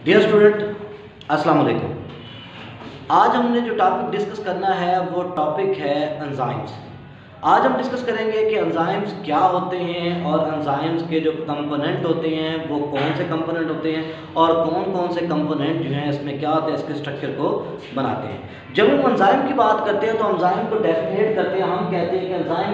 Dear student, अस्सलाम वालेकुम। आज हमने जो टॉपिक डिस्कस करना है वो टॉपिक है एंजाइम्स। आज हम डिस्कस करेंगे कि एंजाइम्स क्या होते हैं और एंजाइम्स के जो कंपोनेंट होते हैं वो कौन से कंपोनेंट होते हैं और कौन कौन से कंपोनेंट जो हैं इसमें क्या होते हैं, इसके स्ट्रक्चर को बनाते हैं। जब हम एंजाइम की बात करते हैं तो एंजाइम को डेफिनेट करते हैं, हम कहते हैं कि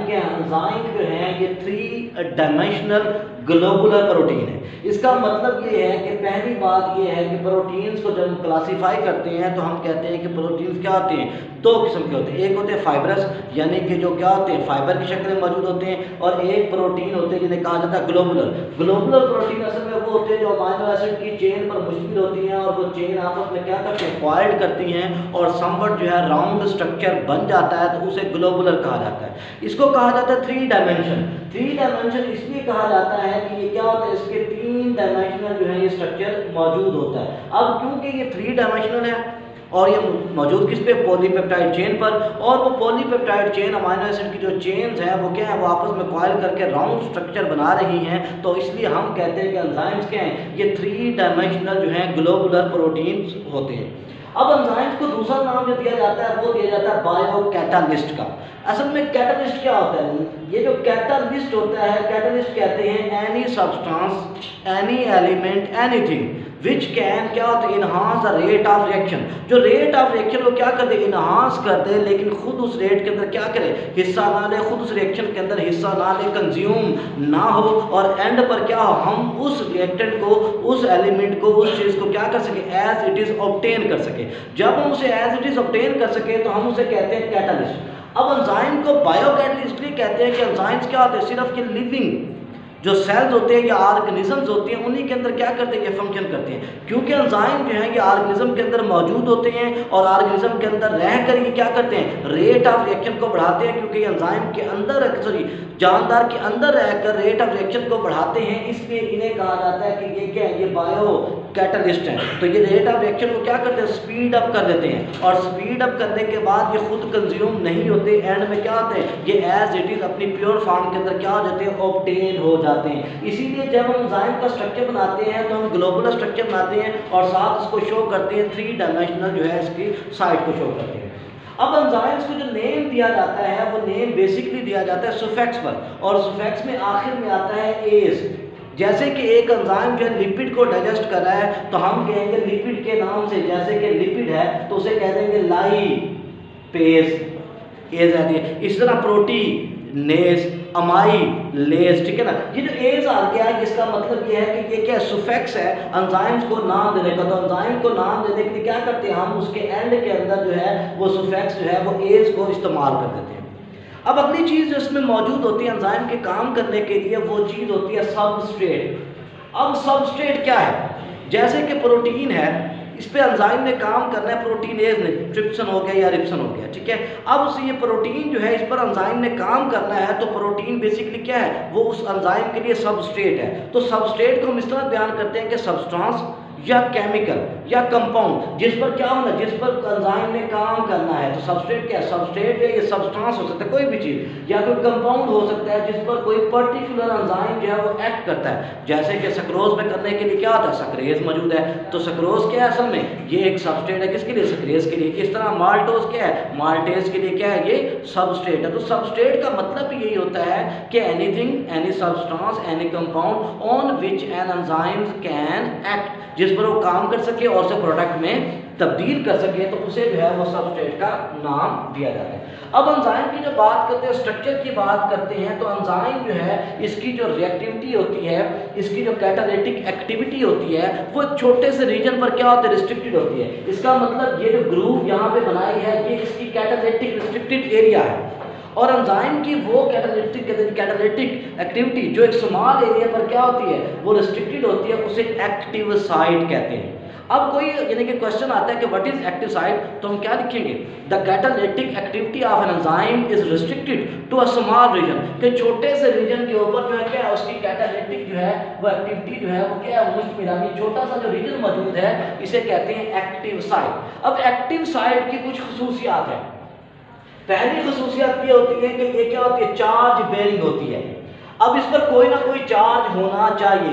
एंजाइम जो हैं ये 3 डायमेंशनल ग्लोबुलर प्रोटीन है। इसका मतलब ये है कि पहली बात ये है कि प्रोटीन्स को जब हम क्लासीफाई करते हैं तो हम कहते हैं कि प्रोटीन्स क्या होते हैं, 2 किस्म के होते हैं। एक होते हैं फाइब्रस, यानी कि जो क्या होते हैं फाइबर की शक्ल में मौजूद होते हैं, और एक प्रोटीन होते हैं जिन्हें कहा जाता है ग्लोबुलर। ग्लोबुलर प्रोटीन असल में वो होते हैं जो अमीनो एसिड की चेन पर मुश्तमिल होती हैं और वो चेन आपस में क्या करते हैं, कॉइल्ड करती हैं और समवट जो है राउंड स्ट्रक्चर बन जाता है, तो उसे ग्लोबुलर कहा जाता है। इसको कहा जाता है 3 डायमेंशन। 3 डायमेंशन इसलिए कहा जाता है कि ये क्या होता है, इसके 3 डायमेंशनल जो है ये स्ट्रक्चर मौजूद होता है। अब क्योंकि ये 3 डायमेंशनल है और ये मौजूद किस पे, पॉलीपेप्टाइड चेन पर, और वो पॉलीपेप्टाइड चेन अमीनो एसिड की जो चेन्स हैं वो क्या है, वो आपस में कॉइल करके राउंड स्ट्रक्चर बना रही हैं, तो इसलिए हम कहते हैं कि एंजाइम्स क्या हैं, ये 3 डायमेंशनल जो हैं ग्लोबुलर प्रोटीन्स होते हैं। अब एंजाइम्स को दूसरा नाम जो दिया जाता है वो दिया जाता है बायोकैटालिस्ट का। असल में कैटालिस्ट क्या होता है, ये जो कैटालिस्ट होता है, कैटालिस्ट कहते हैं any substance, any element, anything which can क्या होता है, enhance the rate of reaction. जो रेट ऑफ रिएक्शन को क्या कर दे, इनहांस कर दे, लेकिन खुद उस रेट के अंदर क्या करे, हिस्सा ना ले, खुद उस रिएक्शन के अंदर हिस्सा ना ले, कंज्यूम ना हो, और एंड पर क्या हो, हम उस रिएक्टेंट को, उस एलिमेंट को, उस चीज़ को क्या कर सके, एज इट इज ऑब्टेन कर सके। जब हम उसे एज इट इज ऑब्टेन कर सके तो हम उसे कहते हैं कैटालिस्ट। अब एंजाइम को बायोकैटालिस्ट इसलिए कहते हैं कि एंजाइम्स क्या होते हैं, सिर्फ के लिविंग जो सेल्स होते हैं या ऑर्गेनिजम्स होते हैं उन्हीं के अंदर क्या करते हैं, ये फंक्शन करते हैं। क्योंकि एंजाइम जो है ये ऑर्गेनिज्म के अंदर मौजूद होते हैं और ऑर्गेनिज्म के अंदर रहकर ये क्या करते हैं, रेट ऑफ रिएक्शन को बढ़ाते हैं। क्योंकि एंजाइम के अंदर जानदार के अंदर रहकर रेट ऑफ रिएक्शन को बढ़ाते हैं, इसलिए इन्हें कहा जाता है कि ये क्या है, ये बायो कैटालिस्ट है। तो ये रेट ऑफ रिएक्शन को क्या करते हैं, स्पीड अप कर देते हैं, और स्पीड अप करने के बाद ये खुद कंज्यूम नहीं होते, एंड में क्या होते हैं, ये एज इट इज अपनी प्योर फॉर्म के अंदर क्या हो जाते हैं, ऑब्टेन हो जाते हैं। इसीलिए जब हम एंजाइम का स्ट्रक्चर बनाते हैं तो हम ग्लोबुलर स्ट्रक्चर बनाते हैं और साथ उसको शो करते हैं 3 डायमेंशनल जो है इसकी साइड को शो करते हैं। अब एंजाइम्स को जो नेम दिया जाता है वो नेम बेसिकली दिया जाता है सुफिक्स पर, और सुफिक्स में आखिर में आता है एस। जैसे कि एक एंजाइम जो है लिपिड को डाइजेस्ट कर रहा है तो हम कहेंगे लिपिड के नाम से, जैसे कि लिपिड है तो उसे कह देंगे लाइपेज, एज आती है। इस तरह प्रोटीनेस, अमाइलेज, ठीक है ना। ये जो एज आ गया है इसका मतलब ये है कि ये क्या सुफिक्स है एंजाइम्स को नाम देने का। तो एंजाइम को नाम देने के लिए क्या करते हैं, हम उसके एंड के अंदर जो है वो सुफिक्स जो है वो एज को इस्तेमाल कर देते हैं। अब अगली चीज़ जो इसमें मौजूद होती है एंजाइम के काम करने के लिए वो चीज़ होती है सबस्ट्रेट। अब सबस्ट्रेट क्या है, जैसे कि प्रोटीन है, इस पे एंजाइम ने काम करना है, प्रोटीनेज ने, ट्रिप्सन हो गया या रिप्सन हो गया, ठीक है। अब उस ये प्रोटीन जो है इस पर एंजाइम ने काम करना है, तो प्रोटीन बेसिकली क्या है, वो उस एंजाइम के लिए सबस्ट्रेट है। तो सबस्ट्रेट को हम इस तरह बयान करते हैं कि सब्सटेंस या केमिकल या कंपाउंड जिस पर क्या होना, जिस पर एंजाइम ने काम करना है। तो सबस्ट्रेट क्या है, सबस्ट्रेट है, ये सब्सटेंस हो सकता है, कोई भी चीज़, या कोई कंपाउंड हो सकता है जिस पर कोई पर्टिकुलर एंजाइम जो है वो एक्ट करता है। जैसे कि सक्रोज में करने के लिए क्या होता है, सक्रेज मौजूद है, तो सक्रोज क्या है, असल में ये एक सबस्ट्रेट है, किसके लिए, सक्रेज के लिए। इस तरह माल्टोज क्या है, माल्टेज के लिए क्या है, ये सबस्ट्रेट है। तो सबस्ट्रेट का मतलब यही होता है कि anything, any substance, any compound on which an enzyme can act, जिस पर वो काम कर सके और उसे प्रोडक्ट में तब्दील कर सके, तो उसे जो है वो सबस्ट्रेट का नाम दिया जाता है। अब एंजाइम की जब बात करते हैं, स्ट्रक्चर की बात करते हैं, तो एंजाइम जो है इसकी जो रिएक्टिविटी होती है, इसकी जो कैटालिटिक एक्टिविटी होती है, वो छोटे से रीजन पर क्या होता है, रिस्ट्रिक्टेड होती है। इसका मतलब ये जो ग्रुप यहाँ पे बनाई है ये इसकी कैटालिटिक रिस्ट्रिक्टेड एरिया है, और एंजाइम की वो कैटालिटिक एक्टिविटी जो एक स्मॉल एरिया पर क्या होती है, वो रिस्ट्रिक्टेड होती है, उसे एक्टिव साइट कहते हैं। अब कोई यानी कि क्वेश्चन आता है कि व्हाट इज एक्टिव साइट, तो हम क्या लिखेंगे, the catalytic activity of an enzyme is restricted to a small region, कि छोटे से रीजन के ऊपर जो है क्या है, उसकी कैटालिटिक जो है वो एक्टिविटी जो है वो क्या है, मुश्तमिल छोटा सा जो रीजन मौजूद है इसे कहते हैं एक्टिव साइट। अब एक्टिव साइट की कुछ खसूसियात है। पहली खसूसियत ये होती है कि ये क्या होती है, चार्ज बेरिंग होती है। अब इस पर कोई ना कोई चार्ज होना चाहिए, वो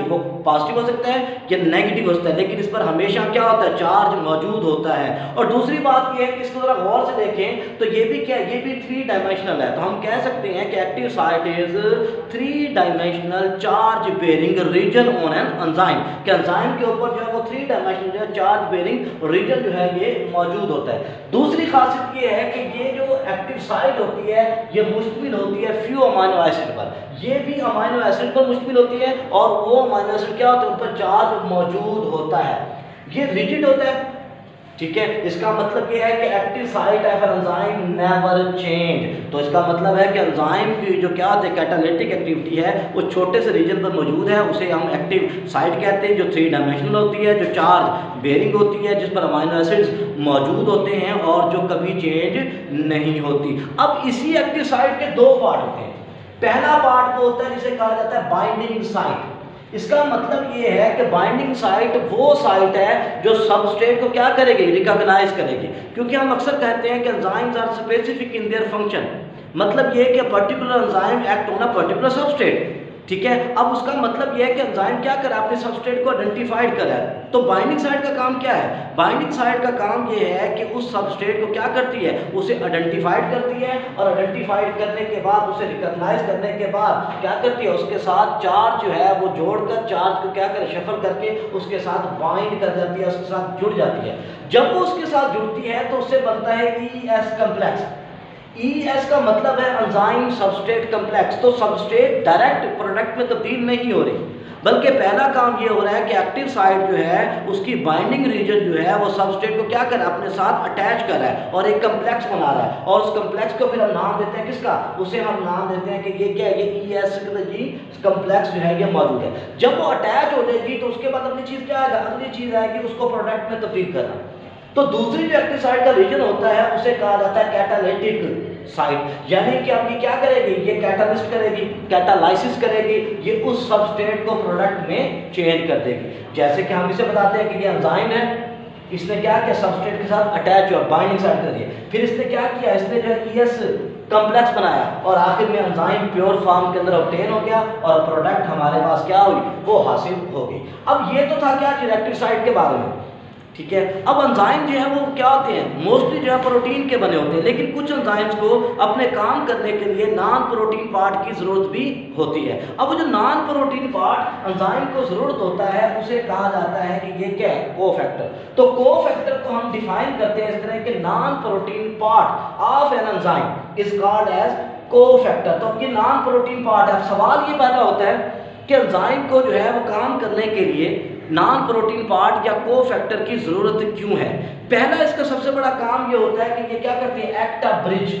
पॉजिटिव हो सकता है या नेगेटिव हो सकता है, लेकिन इस पर हमेशा क्या होता है, चार्ज मौजूद होता है। और दूसरी बात ये है कि इसको जरा गौर से देखें तो ये भी क्या है, ये भी 3 डायमेंशनल है। तो हम कह सकते हैं कि active site is 3 dimensional charge bearing region on an enzyme, कि एंजाइम के ऊपर जो है वो 3 डायमेंशनल जो है चार्ज बेरिंग रीजन जो है ये मौजूद होता है। दूसरी खासियत ये है कि ये जो एक्टिव साइट होती है ये मुश्तमिल होती है फ्यू अमाइनो एसिड पर, ये भी अमाइनो एसिड पर मुश्तमिल होती है, और वो अमाइनो एसिड क्या होता है, उन पर चार्ज मौजूद होता है, ये रिजिड होता है, ठीक है। इसका मतलब ये है कि active site of enzyme never change. तो इसका मतलब है कि एंजाइम की जो क्या होती है कैटालिटिक एक्टिविटी है वो छोटे से रीजन पर मौजूद है, उसे हम एक्टिव साइट कहते हैं, जो 3 डायमेंशनल होती है, जो चार्ज बेरिंग होती है, जिस पर अमाइनो एसिड्स मौजूद होते हैं और जो कभी चेंज नहीं होती। अब इसी एक्टिव साइट के 2 पार्ट होते हैं। पहला पार्ट वो होता है जिसे कहा जाता है बाइंडिंग साइट। इसका मतलब ये है कि बाइंडिंग साइट वो साइट है जो सबस्ट्रेट को क्या करेगी, रिकॉग्नाइज करेगी, क्योंकि हम अक्सर कहते हैं कि enzymes are specific in their function, मतलब ये कि particular enzyme act on a particular substrate, ठीक है। अब उसका मतलब यह है कि एंजाइम क्या करे, अपने सबस्ट्रेट को आइडेंटिफाइड करे। तो बाइंडिंग साइट का काम क्या है, बाइंडिंग साइट का काम यह है कि उस सबस्ट्रेट को क्या करती है, उसे आइडेंटिफाइड करती है, और आइडेंटिफाइड करने के बाद उसे रिकॉग्नाइज करने के बाद क्या करती है, उसके साथ चार्ज जो है वो जोड़कर चार्ज को क्या करे, शफल करके उसके साथ बाइंड कर जाती है, उसके साथ जुड़ जाती है। जब वो उसके साथ जुड़ती है तो उससे बनता है ES कम्प्लेक्स। ES का मतलब है एंजाइम सबस्ट्रेट कम्प्लेक्स। तो सबस्ट्रेट डायरेक्ट प्रोडक्ट में तब्दील नहीं हो रही, बल्कि पहला काम ये हो रहा है कि एक्टिव साइट जो है उसकी बाइंडिंग रीजन जो है वो सबस्ट्रेट को क्या कर रहा है, अपने साथ अटैच कर रहा है और एक कम्प्लेक्स बना रहा है, और उस कम्प्लेक्स को फिर हम नाम देते हैं किसका, उसे हम नाम देते हैं कि ये क्या है, ये ES कम्प्लेक्स जो है ये मौजूद है। जब वो अटैच हो जाएगी तो उसके बाद अगली चीज़ क्या आएगा, अगली चीज़ आएगी उसको प्रोडक्ट में तब्दील करना। तो दूसरी जो एक्टिव साइट का रीजन होता है उसे कहा जाता है कैटालिटिक साइट, यानी कि अब ये क्या करेगी, ये कैटालिस्ट करेगी, कैटालाइसिस करेगी, ये उस सबस्ट्रेट को प्रोडक्ट में चेंज कर देगी। जैसे कि हम इसे बताते हैं कि ये एंजाइम है, इसने क्या किया, सबस्ट्रेट के साथ अटैच और बाइंडिंग साइट कर दिया, फिर इसने क्या किया, इसने जो ES कम्प्लेक्स बनाया, और आखिर में एंजाइम प्योर फॉर्म के अंदर ऑब्टेन हो गया और प्रोडक्ट हमारे पास क्या हुई, वो हासिल हो गई। अब ये तो था क्या एक्टिव साइट के बारे में, ठीक है। अब एंजाइम जो है वो क्या होते हैं, मोस्टली जो है प्रोटीन के बने होते हैं, लेकिन कुछ एंजाइम्स को अपने काम करने के लिए नॉन प्रोटीन पार्ट की जरूरत भी होती है। अब वो जो नॉन प्रोटीन पार्ट एंजाइम को जरूरत होता है उसे कहा जाता है कि ये क्या है, कोफैक्टर। तो कोफैक्टर को हम डिफाइन करते हैं इस तरह के, non protein part of an enzyme is called as cofactor. तो ये नॉन प्रोटीन पार्ट है। सवाल ये पैदा होता है कि एंजाइम को जो है वो काम करने के लिए नॉन प्रोटीन पार्ट या कोफैक्टर की जरूरत क्यों है। पहला इसका सबसे बड़ा काम ये होता है कि ये क्या करती है, act a bridge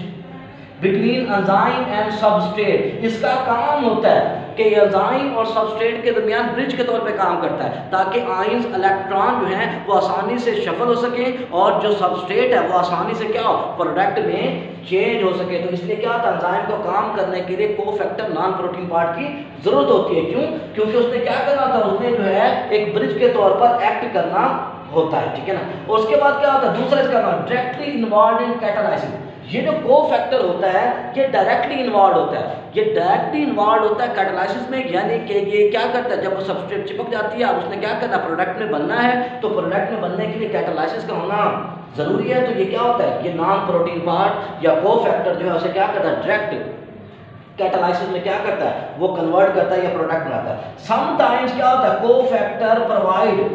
between enzyme and substrate. इसका काम होता है कि एंजाइम और सबस्ट्रेट के दरमियान ब्रिज के तौर पे काम करता है, ताकि आयंस इलेक्ट्रॉन जो हैं वो आसानी से शफल हो सके और जो सबस्ट्रेट है वो आसानी से क्या हो, प्रोडक्ट में चेंज हो सके। तो इसलिए क्या होता है, एंजाइम को काम करने के लिए कोफैक्टर नॉन प्रोटीन पार्ट की जरूरत होती है। क्यों, क्योंकि उसने क्या करना था, उसने जो है एक ब्रिज के तौर पर एक्ट करना होता है, ठीक है ना। और उसके बाद क्या होता है, दूसरा इसका नाम डायरेक्टली इन्वॉल्व इन कैटालाइसिस। ये जो कोफैक्टर होता है ये डायरेक्टली इन्वॉल्व होता है, ये डायरेक्टली इन्वॉल्व होता है कैटालाइसिस में, यानी कि ये क्या करता है, जब वो सबस्ट्रेट चिपक जाती है, अब उसने क्या करना, प्रोडक्ट में बनना है, तो प्रोडक्ट में बनने के लिए कैटालाइसिस का होना जरूरी है। तो ये क्या होता है, ये नॉन प्रोटीन पार्ट या कोफैक्टर जो है उसे क्या करता है, डायरेक्ट कैटालाइसिस में क्या करता है, वो कन्वर्ट करता है या प्रोडक्ट बनाता है। समटाइम्स क्या होता है, कोफैक्टर प्रोवाइड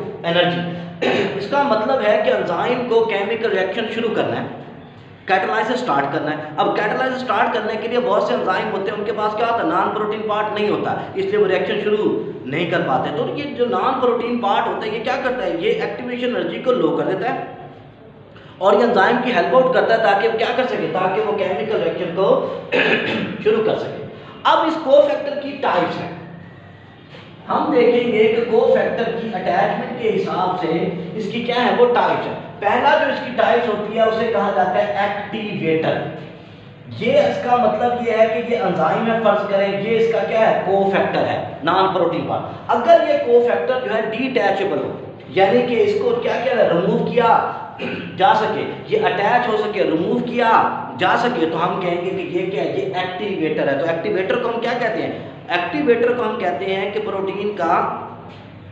एनर्जी। इसका मतलब है कि एंजाइम को केमिकल रिएक्शन शुरू करना है, कैटालाइसिस स्टार्ट करना है। अब कैटालाइसिस स्टार्ट करने के लिए बहुत से एंजाइम होते हैं, उनके पास क्या होता है, नॉन प्रोटीन पार्ट नहीं होता, इसलिए वो रिएक्शन शुरू नहीं कर पाते। तो ये जो नॉन प्रोटीन पार्ट होता है ये क्या करता है, ये एक्टिवेशन एनर्जी को लो कर देता है और ये एंजाइम की हेल्प आउट करता है ताकि वो क्या कर सके, ताकि वो केमिकल रिएक्शन को शुरू कर सके। अब इस कोफैक्टर की टाइप्स हैं, हम देखेंगे कि कोफैक्टर की अटैचमेंट के हिसाब से इसकी क्या है, वो टाइप्स है। पहला जो इसकी टाइप्स होती है उसे कहा जाता है एक्टिवेटर। ये इसका मतलब ये है कि ये एंजाइम है, फर्ज करें ये इसका क्या है, कोफैक्टर है, नॉन प्रोटीन पार्ट। अगर ये कोफैक्टर जो है डिटैचेबल हो, यानी कि इसको क्या किया, रिमूव किया जा सके, ये अटैच हो सके, रिमूव किया जा सके, तो हम कहेंगे कि ये क्या है, ये एक्टिवेटर है। तो एक्टिवेटर को हम क्या कहते हैं, एक्टिवेटर को हम कहते हैं कि प्रोटीन का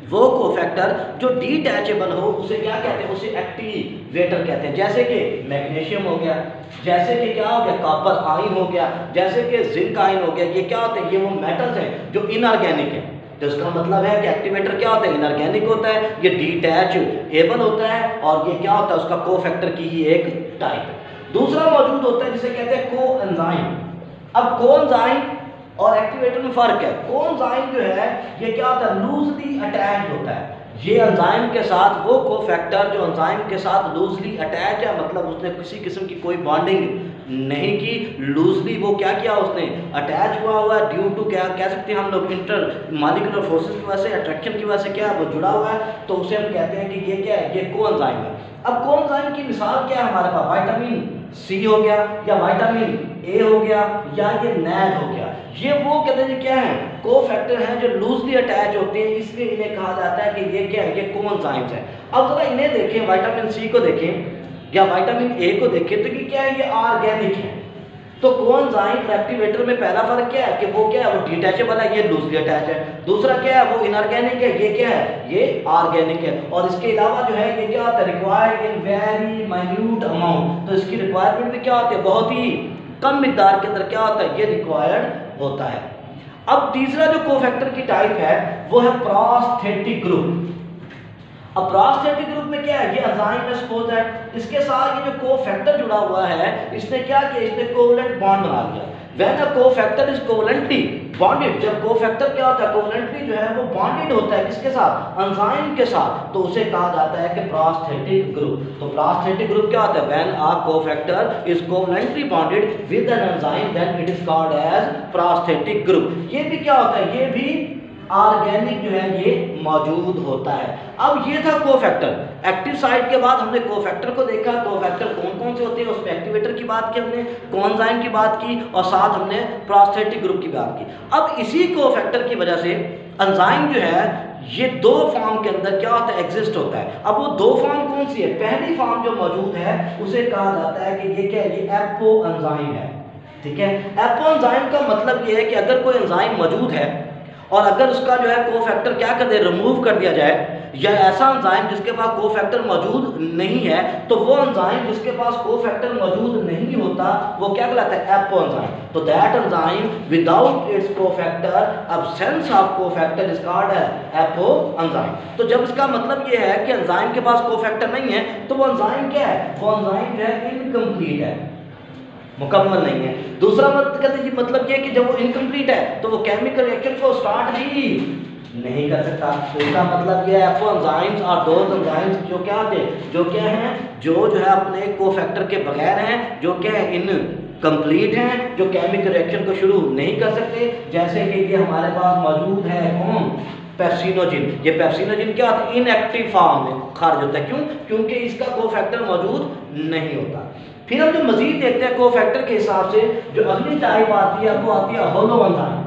वो कोफैक्टर जो डिटैचेबल हो उसे क्या कहते हैं, उसे एक्टिवेटर कहते हैं। जैसे कि मैग्नीशियम हो गया, जैसे कि क्या हो गया, कॉपर आयन हो गया, जैसे कि जिंक आयन हो गया। ये क्या होते हैं, ये वो मेटल्स हैं जो इनऑर्गेनिक है। तो इसका मतलब है कि एक्टिवेटर क्या होता है, इनऑर्गेनिक होता है, ये डिटैचेबल होता है, और ये क्या होता है, उसका कोफैक्टर की ही एक टाइप है। दूसरा मौजूद होता है जिसे कहते हैं कोएंजाइम। अब कोएंजाइम और एक्टिवेटर में फर्क है। कोएंजाइम जो है ये क्या होता है, लूजली अटैच्ड होता है। ये एंजाइम के साथ वो कोफैक्टर जो एंजाइम के साथ लूजली अटैच है, मतलब उसने किसी किस्म की कोई बॉन्डिंग नहीं की, लूजली वो क्या किया, उसने अटैच हुआ है ड्यू टू क्या कह सकते हैं हम लोग, इंटर मॉलिक्यूलर फोर्सेस की वजह से, अट्रैक्शन की वजह से क्या वो जुड़ा हुआ है, तो उसे हम कहते हैं कि ये क्या है, ये कोएंजाइम है। अब कोएंजाइम की मिसाल क्या है हमारे पास, विटामिन सी हो गया, या विटामिन ए हो गया, या ये नैड हो गया। ये वो कहते हैं क्या है, कोफैक्टर हैं जो लूजली अटैच होते हैं, इसलिए इन्हें कहा जाता है कि ये क्या है, ये कोएंजाइम्स है। अब जरा इन्हें देखें, विटामिन सी को देखें या विटामिन ए को देखें, तो ये क्या है, ये ऑर्गेनिक है। तो कोएंजाइम और एक्टिवेटर में पहला फर्क क्या है कि वो क्या है, वो डिटैचेबल है, ये लूजली अटैच है। दूसरा क्या है, वो इनऑर्गेनिक है, ये क्या है, ये ऑर्गेनिक है। और इसके अलावा जो है ये क्या होता है, required in very minute amount. तो इसकी रिक्वायरमेंट भी क्या होती है, बहुत ही कम मिकदार के अंदर क्या होता है, ये रिक्वायर्ड होता है। अब तीसरा जो कोफैक्टर की टाइप है वो है प्रोस्थेटिक ग्रुप। अब प्रोस्थेटिक ग्रुप में क्या है, ये एंजाइम है सपोज दैट, इसके साथ ये जो कोफैक्टर जुड़ा हुआ है, इसने क्या किया, इसने कोवलेंट बॉन्ड बना लिया। When a cofactor is covalently bonded, जब कोफैक्टर क्या होता है, कोवलेंटली जो है वो बॉन्डेड होता है किसके साथ, एंजाइम के साथ, तो उसे कहा जाता है कि प्रोस्थेटिक ग्रुप। तो प्रोस्थेटिक ग्रुप क्या होता है, when a cofactor is covalently bonded with an enzyme then it is called as prosthetic group. ये भी क्या होता है, ये भी ऑर्गेनिक जो है ये मौजूद होता है। अब ये था कोफैक्टर। एक्टिव साइट के बाद हमने कोफैक्टर को देखा, कोफैक्टर कौन कौन से होते हैं, उसमें एक्टिवेटर की बात की हमने, कोएंजाइम की बात की, और साथ हमने प्रोस्थेटिक ग्रुप की बात की। अब इसी कोफैक्टर की वजह से एंजाइम जो है ये दो फॉर्म के अंदर क्या होता है, एग्जिस्ट होता है। अब वो दो फॉर्म कौन सी है, पहली फॉर्म जो मौजूद है उसे कहा जाता है कि ये क्या है, ये एपो एंजाइम है। ठीक है, एपो एंजाइम का मतलब ये है कि अगर कोई एंजाइम मौजूद है और अगर उसका जो है कोफैक्टर क्या कर दे, रिमूव कर दिया जाए, या ऐसा एंजाइम जिसके पास कोफैक्टर मौजूद नहीं है, तो वो एंजाइम जिसके पास कोफैक्टर मौजूद नहीं होता वो क्या कहलाता है, एपो एंजाइम। तो that enzyme without its cofactor, absence of cofactor is called as apo enzyme. तो जब इसका मतलब ये है कि एंजाइम के पास कोफैक्टर नहीं है, तो वो एंजाइम क्या है, वो एंजाइम जो है इनकम्प्लीट है, मुकम्मल नहीं है। दूसरा मतलब ये कि जब वो इनकम्प्लीट है तो वो केमिकल रिएक्शन को स्टार्ट भी नहीं कर सकता। तो इसका मतलब ये है एपो एंजाइम्स और दोज एंजाइम्स जो क्या होते हैं, जो क्या हैं, जो है अपने कोफैक्टर के बगैर हैं, जो क्या है इनकम्प्लीट हैं, जो केमिकल रिएक्शन को शुरू नहीं कर सकते। जैसे कि ये हमारे पास मौजूद है कौन, पेप्सिनोजिन। ये पेप्सिनोजिन क्या होता है, इनएक्टिव फॉर्म में खारिज होता है। क्यों, क्योंकि इसका कोफैक्टर मौजूद नहीं होता। फिर हम जो मजीद देखते हैं कोफैक्टर के हिसाब से, जो अगली टाइप आती है वो आती है holo enzyme.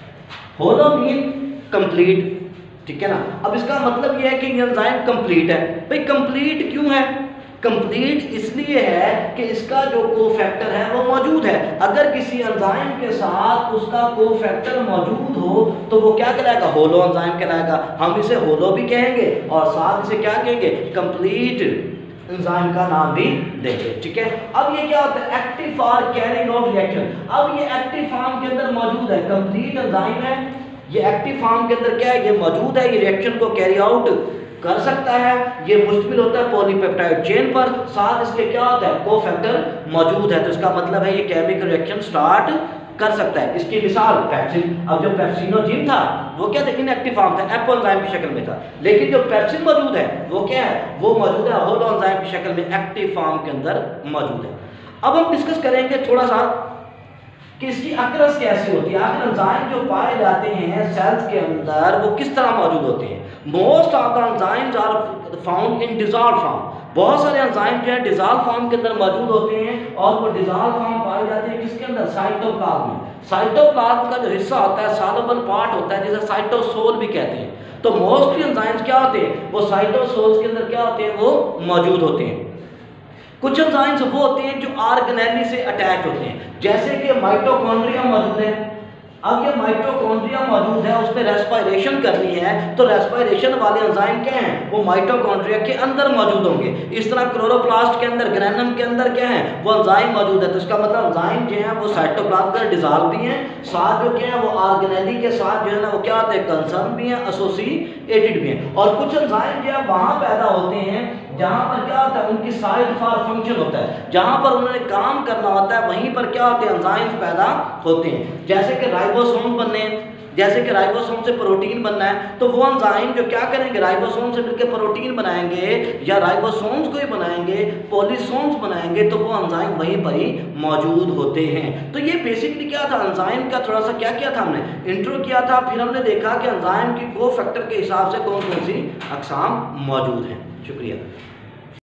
Holo mean complete, ठीक है ना। अब इसका मतलब ये है कि ये एंजाइम कंप्लीट है। भाई कंप्लीट क्यों है, कंप्लीट इसलिए है कि इसका जो कोफैक्टर है वो मौजूद है। अगर किसी एंजाइम के साथ उसका कोफैक्टर मौजूद हो तो वो क्या कहलाएगा, होलो एंजाइम कहलाएगा। हम इसे होलो भी कहेंगे और साथ इसे क्या कहेंगे, कंप्लीट एंजाइम का नाम भी देंगे। ठीक है, अब ये क्या होता है, active for carrying out reaction. अब ये एक्टिव फॉर्म के अंदर मौजूद है, कंप्लीट एंजाइम है, ये एक्टिव फॉर्म के अंदर क्या है, ये मौजूद है, ये रिएक्शन को कैरी आउट कर सकता है। ये मुश्तमिल होता है पॉलीपेप्टाइड चेन पर, साथ इसके क्या होता है, कोफैक्टर मौजूद है। तो इसका मतलब है ये केमिकल रिएक्शन स्टार्ट कर सकता है। इसकी मिसाल पेप्सिन। अब जो पेप्सिनोजिन था वो क्या था, इनएक्टिव फॉर्म था, एपो एंजाइम की शक्ल में था। लेकिन जो पेप्सिन मौजूद है वो क्या है, वो मौजूद है होलो एंजाइम की शक्ल में, एक्टिव फॉर्म के अंदर मौजूद है। अब हम डिस्कस करेंगे थोड़ा सा कि इसकी अक्रस कैसे होती है। आखिर एंजाइम जो पाए जाते हैं सेल्स के अंदर वो किस तरह मौजूद होते हैं। Most of the enzymes are found in dissolve form. बहुत सारे एंजाइम जो है डिसॉल्व फॉर्म के अंदर मौजूद होते हैं, और वो डिसॉल्व फॉर्म पाए जाते हैं किसके अंदर, साइटोप्लाज्म में। साइटोप्लाज्म का जो हिस्सा होता है, सॉल्युबल पार्ट होता है, जिसे साइटोसोल भी कहते हैं। तो मोस्टली एंजाइम्स क्या होते हैं, वो साइटोसोल्स के अंदर क्या होते हैं, वो मौजूद होते हैं। कुछ एंजाइम्स वो होते हैं जो ऑर्गेनेली से अटैच होते हैं, जैसे कि माइटोकॉन्ड्रिया मौजूद है, अब ये माइटोकॉन्ड्रिया मौजूद है, उस पर रेस्पिरेशन करनी है, तो रेस्पिरेशन वाले एंजाइम क्या हैं, वो माइटोकॉन्ड्रिया के अंदर मौजूद होंगे। इस तरह क्लोरोप्लास्ट के अंदर, ग्रैनम के अंदर क्या है, वो एंजाइम मौजूद है। तो इसका मतलब एंजाइम जो है वो साइटोप्लाज्म पर डिसॉल्व भी हैं, साथ जो क्या है वो ऑर्गेनेली के साथ जो है ना वो क्या होते हैं, कंसर्न भी हैं, एसोसिएटेड भी हैं। और कुछ एंजाइम जो है वहाँ पैदा होते हैं जहाँ पर क्या होता है, उनकी साइट फॉर फंक्शन होता है, जहाँ पर उन्होंने काम करना होता है वहीं पर क्या होते हैं, एंजाइम्स पैदा होते हैं। जैसे कि राइबोसोम बनने हैं, जैसे कि राइबोसोम से प्रोटीन बनना है, तो वो एंजाइम जो क्या करेंगे, राइबोसोम से मिलकर प्रोटीन बनाएंगे या राइबोसोम्स को ही बनाएंगे, पॉलीसोम्स बनाएंगे, तो वो एंजाइम वहीं पर ही मौजूद होते हैं। तो ये बेसिकली क्या था, एंजाइम का थोड़ा सा क्या किया था हमने, इंट्रो किया था। फिर हमने देखा कि एंजाइम की को फैक्टर के हिसाब से कौन कौन सी अक़साम मौजूद हैं। शुक्रिया।